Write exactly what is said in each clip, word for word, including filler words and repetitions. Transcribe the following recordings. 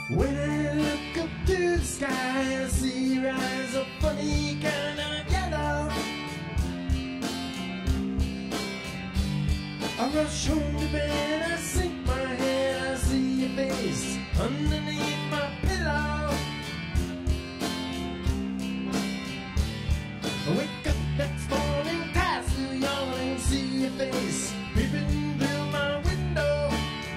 When I look up to the sky, I see your eyes are funny kind of yellow. I rush home to bed, I sink my head, I see your face underneath my pillow. I wake up next morning, pass through yawning, see your face peeping through my window.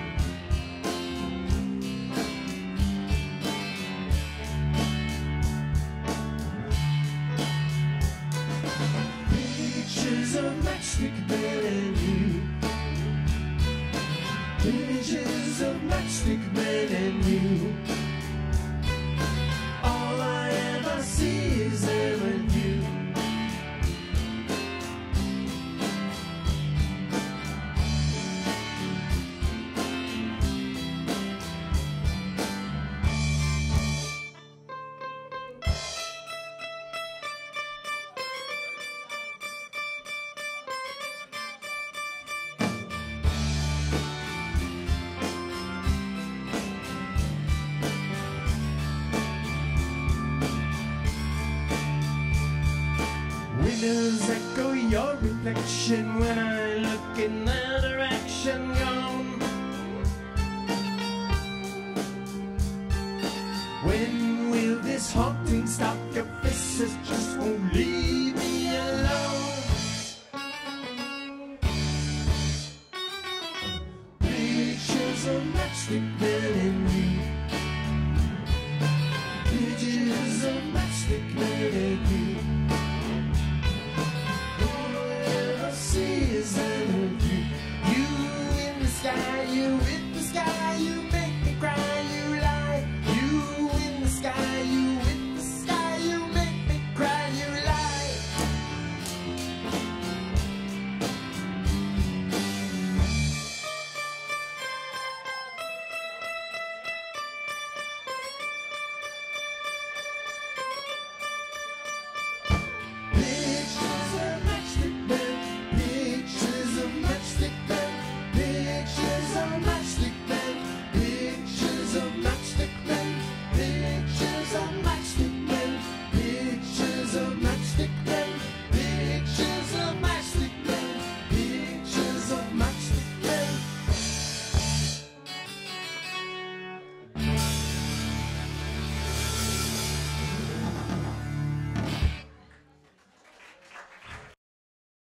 Pictures of Matchstick men and you. Images of Matchstick men and you. All I ever see is them and you. Windows echo your reflection when I look in that direction. Gone. When will this haunting stop? Your faces just won't leave me alone. Pictures of Matchstick men.